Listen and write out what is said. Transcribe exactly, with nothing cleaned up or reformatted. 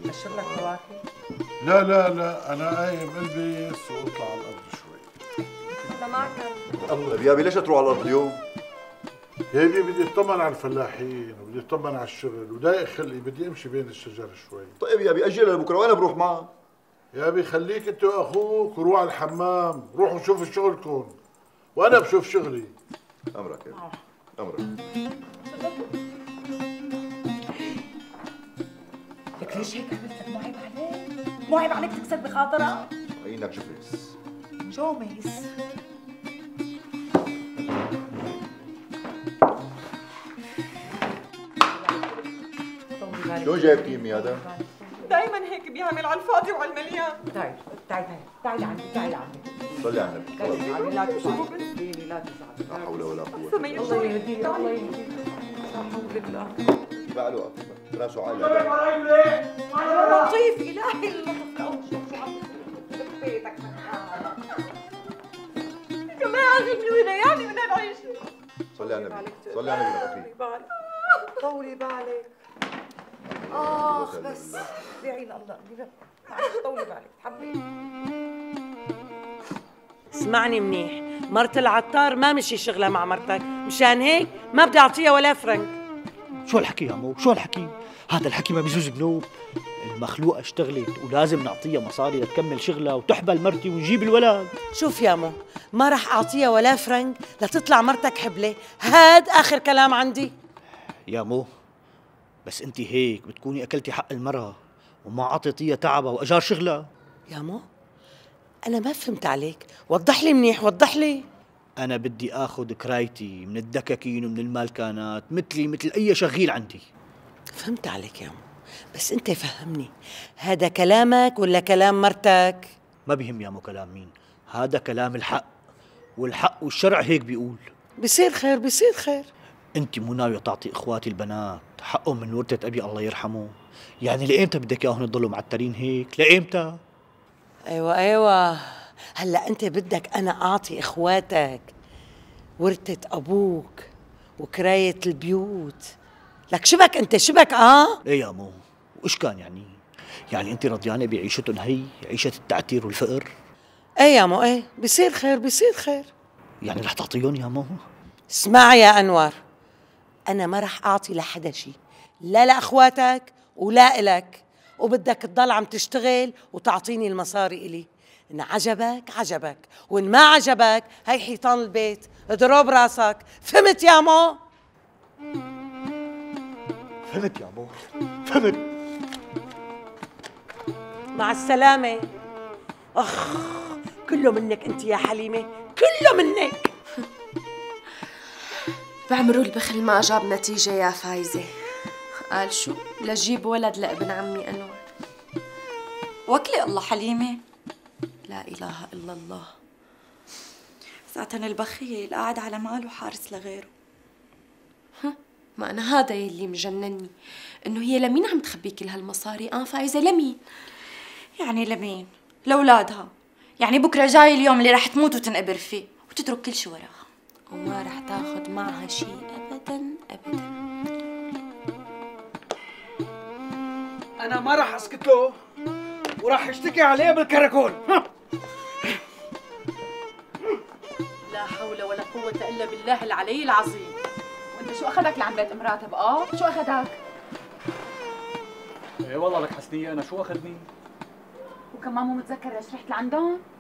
اشرب لك فواكه؟ لا لا لا، انا قايم البس واطلع على الارض شوي. انا معك. الله يا ابي ليش تروح على الارض اليوم؟ يا ابني بدي اطمن على الفلاحين وبدي اطمن على الشغل وضايق خلقي، بدي امشي بين الشجر شوي. طيب يا ابي اجلها لبكره وانا بروح معك. يا ابي خليك انت واخوك وروح على الحمام، روحوا شوفوا شغلكم وانا بشوف شغلي. امرك يا ابي امرك. لك ليش هيك عملت؟ مو عيب عليك؟ مو عيب عليك تكسر بخاطرها؟ عينك جفرس. جوميس. شو جايب تيمي هذا؟ دايما هيك بيعمل على الفاضي وعلى المليان. تعي تعي تعي تعي لعندي تعي لعندي. صلي على النبي. تعي لا تزعلي لا تزعلي. لا حول ولا قوة. الله يهديك الله يهديك. لا حول الله. بعله أطيبة راسه عالي. لطيف إلهي اللطف لو شوف شو عم يصير بيتك من حالك. كمان عاجبني وين يعني من العيشة. صلي على النبي صلي على النبي. طولي بالك طولي بالك. آخ بس ادعي لله طولي بالك حبيبي. اسمعني منيح، مرت العطار ما مشي شغلها مع مرتك، مشان هيك ما بدي اعطيها ولا فرنك. شو هالحكي يا مو؟ شو هالحكي؟ هذا الحكي ما بيجوز بنوب. المخلوقة اشتغلت ولازم نعطيها مصاري لتكمل شغلها وتحبل مرتي ونجيب الولد. شوف يا مو، ما رح اعطيها ولا فرنك لتطلع مرتك حبلة، هاد اخر كلام عندي. يا مو بس انت هيك بتكوني اكلتي حق المرأة وما عطيتيها تعبها واجار شغلها. يا مو انا ما فهمت عليك، وضح لي منيح وضح لي. انا بدي اخذ كرايتي من الدكاكين ومن المالكانات مثلي مثل اي شغيل عندي. فهمت عليك يا مو، بس انت فهمني، هذا كلامك ولا كلام مرتك؟ ما بيهم يا مو كلام مين، هذا كلام الحق، والحق والشرع هيك بيقول. بصير خير بصير خير. انت مو ناوية تعطي اخواتي البنات حقهم من ورثة ابي الله يرحمه؟ يعني لأيمتى بدك اياهم يضلوا معترين هيك؟ لأيمتى؟ ايوه ايوه، هلا انت بدك انا اعطي اخواتك ورثة ابوك وكراية البيوت؟ لك شبك انت شبك اه؟ ايه يا مو، وايش كان يعني؟ يعني انت رضيانة بعيشتهم هي، عيشة التعتير والفقر؟ ايه يا مو ايه، بصير خير بصير خير. يعني رح تعطيهم يا مو؟ اسمع يا انور، انا ما رح اعطي لحدا شيء، لا لاخواتك ولا الك، وبدك تضل عم تشتغل وتعطيني المصاري الي. ان عجبك عجبك، وان ما عجبك هي حيطان البيت اضرب راسك. فهمت يا مو؟ فهمت يا مو فهمت. مع السلامة. اخ كله منك انت يا حليمة، كله منك. بعمرو البخل ما جاب نتيجة يا فايزة. قال شو؟ لجيب ولد لابن عمي أنور. وكلي الله حليمة. لا إله إلا الله. ساعة البخيل قاعد على ماله حارس لغيره. ها ما أنا هذا يلي مجنني، إنه هي لمين عم تخبي كل هالمصاري؟ آه فايزة لمين؟ يعني لمين؟ لأولادها. يعني بكرة جاي اليوم اللي رح تموت وتنقبر فيه وتترك كل شي وراها، وما رح تاخد معها شيء أبداً أبداً. أنا ما رح أسكت له وراح اشتكي عليه بالكراكول. لا حول ولا قوة إلا بالله العلي العظيم. وأنت شو أخذك لعند بيت امراتها بقى؟ شو أخذك؟ إيه والله لك حسنية، أنا شو أخذني؟ وكمان مو متذكر ليش رحت لعندهم؟